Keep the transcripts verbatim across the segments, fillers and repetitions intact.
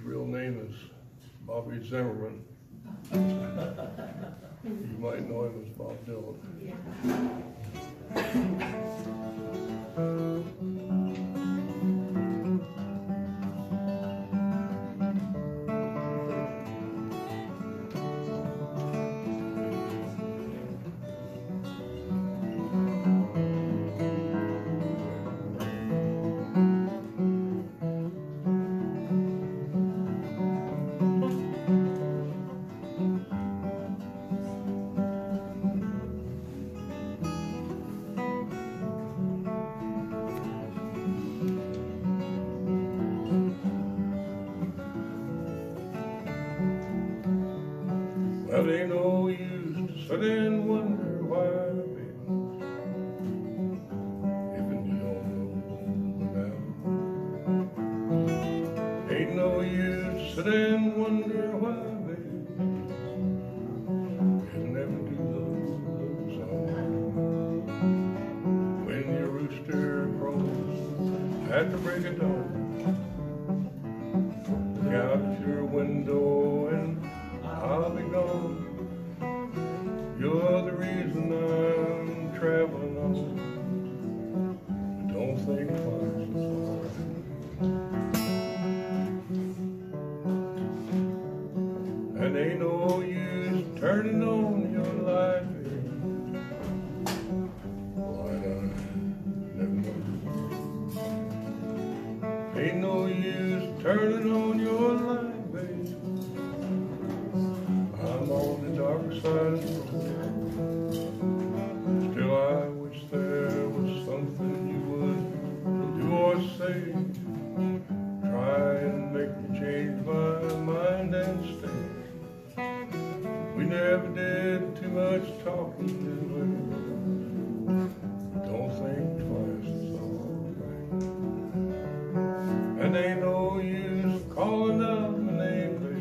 real name is Bobby Zimmerman. You might know him as Bob Dylan. Well, ain't no use to sit and wonder why, baby, even you don't know now. Ain't no use to sit and wonder why, baby, you'll never do those songs. When your rooster crows at the break of dawn, look out your window and I'll be gone. You're the reason I'm traveling on. Don't think twice, it's alright. And ain't no use turning on your light, baby. Why not? Never know. Ain't no use turning on your light, baby. I'm on the dark side of the road. Still I wish there was something you would do or say. Try and make me change my mind and stay. We never did too much talking, did we? Don't think twice, it's alright. And ain't no use calling out my name, baby.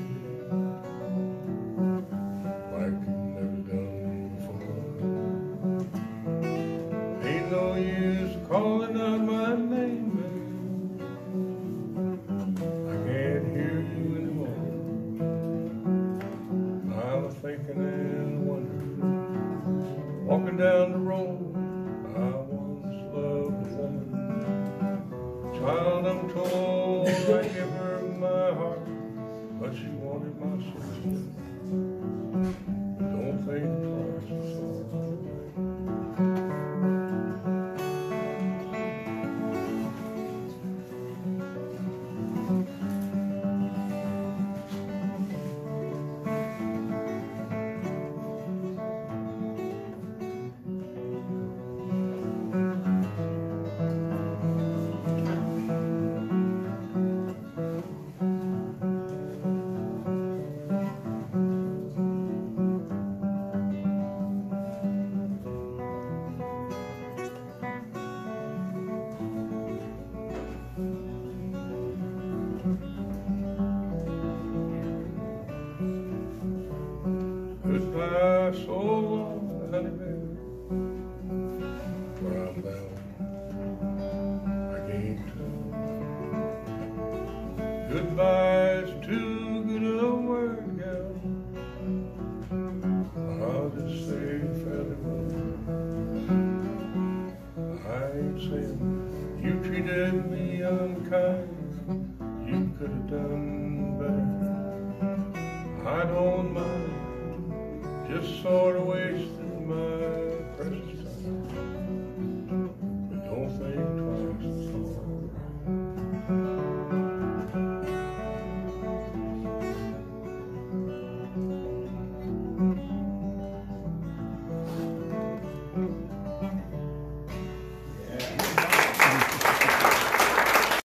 No use calling out my name, baby. I can't hear you anymore. I'm thinking and wondering, walking down the road. I once loved a woman. Child, I'm told I give her my heart, but she wanted my soul. Don't think twice, it's all right. Goodbye, so long, honey, baby. Where I'm bound, I can't tell. Goodbye's too good a word, gal. I'll just say fairly well. I ain't saying you treated me unkind. You could have done better. I don't mind. Just sort of wasted